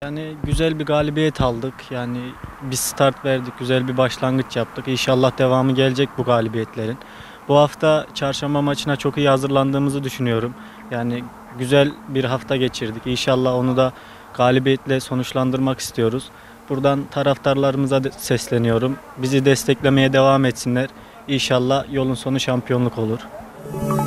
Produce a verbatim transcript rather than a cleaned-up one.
Yani güzel bir galibiyet aldık. Yani bir start verdik, güzel bir başlangıç yaptık. İnşallah devamı gelecek bu galibiyetlerin. Bu hafta çarşamba maçına çok iyi hazırlandığımızı düşünüyorum. Yani güzel bir hafta geçirdik. İnşallah onu da galibiyetle sonuçlandırmak istiyoruz. Buradan taraftarlarımıza de- sesleniyorum. Bizi desteklemeye devam etsinler. İnşallah yolun sonu şampiyonluk olur.